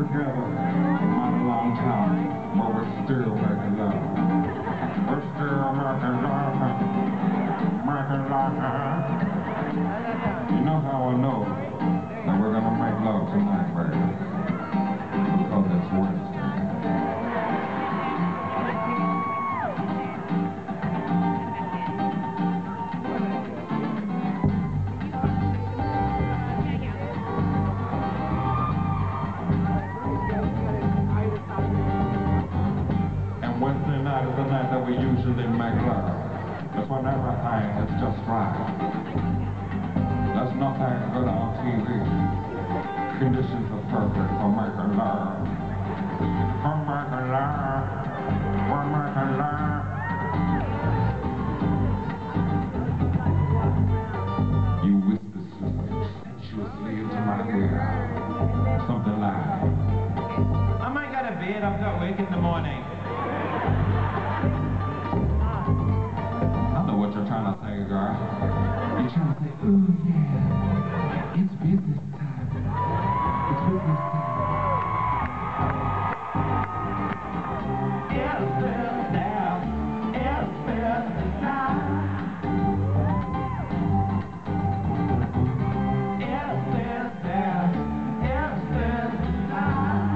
together for a long time, but we're still making love. We're still making love. Making love. You know how I know that we're gonna make love tonight, baby? Because it's Wednesday. Wednesday night is the night that we usually make love. That's when everything is just right. There's nothing good on TV. Conditions are perfect for making love. For making love. For making love. You whisper sensuously into my ear. Something like, I might go to bed, I've got work in the morning. I know what you're trying to say, girl. You're trying to say, ooh, yeah, it's business time. It's business time. It's business time. It's business time. It's business time. It's business time.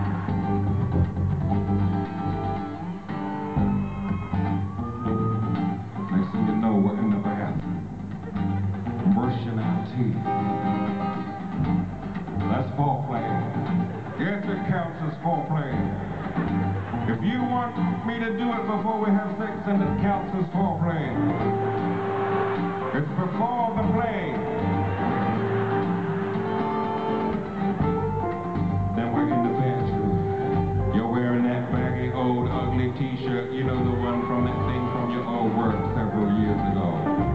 Next thing you know, we're in the bathroom, brushing our teeth. That's foreplay. Yes, it counts as foreplay. If you want me to do it before we have sex, then it counts as foreplay. It's before the play. Then we're in the bedroom. You're wearing that baggy, old, ugly t-shirt, you know, the one from that thing from your old work several years ago.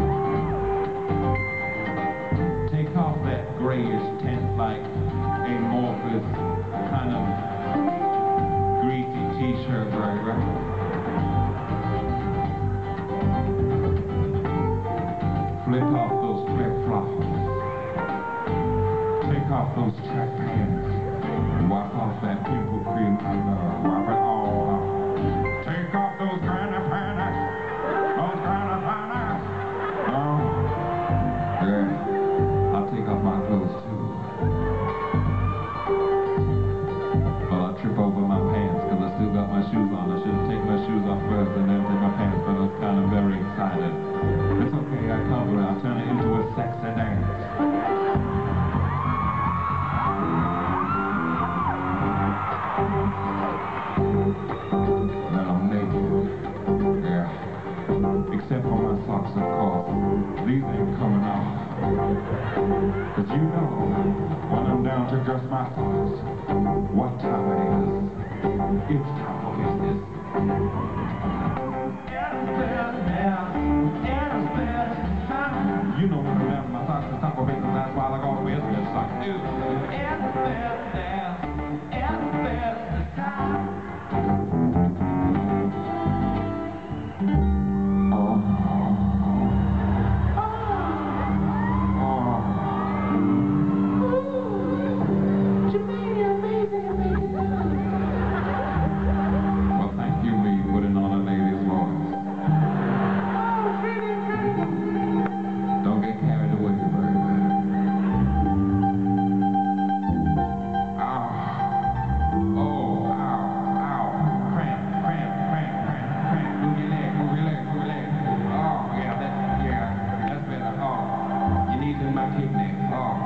Take off that grayish tint like amorphous kind of greasy t-shirt, baby. Flip off those flip-flops. Take off those track pants. Wipe off that pimple cream I love. Wipe it all off. Take off those granny panties. Those granny panties. Oh, yeah. I'll take off my clothes too. Well, I trip over my pants because I still got my shoes on. I should take my shoes off first and then take my pants, but I was kind of very excited. It's okay, I cover it. I'll turn it into a sexy dance. Then I'm naked. Yeah. Except for my socks, of course. These ain't coming off. But you know, when I'm down to just my socks, what time it is. It's time for business. You know when I'm down to my socks, it's time for business. That's why I go to business. Like, well, thank you, me, putting on a lady's voice. Don't get carried away, baby. Ow. Oh, ow, ow. Cramp, cramp, cramp, cramp, cramp. Move your leg, move your leg, move your leg. Oh, yeah, that's better. Oh, you need in my kidney. Oh. Oh,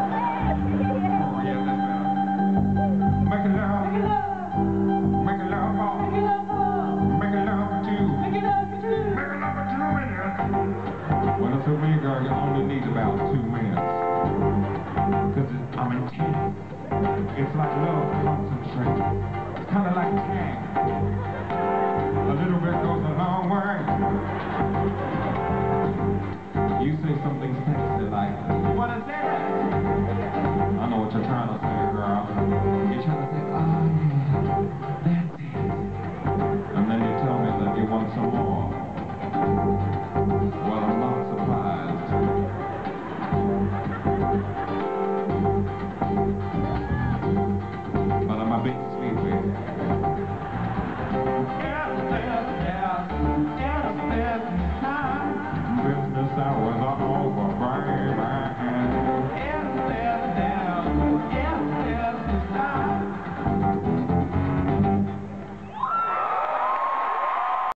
yeah, that's better. Make it love. Make it love. Make it love. Make it love for two. Make it love for 2 minutes. When it's a me, girl, you only need about 2 minutes. Because I'm intense. It's like love concentrated. It's kind of like tang. A little bit goes a long way. You say something sexy like,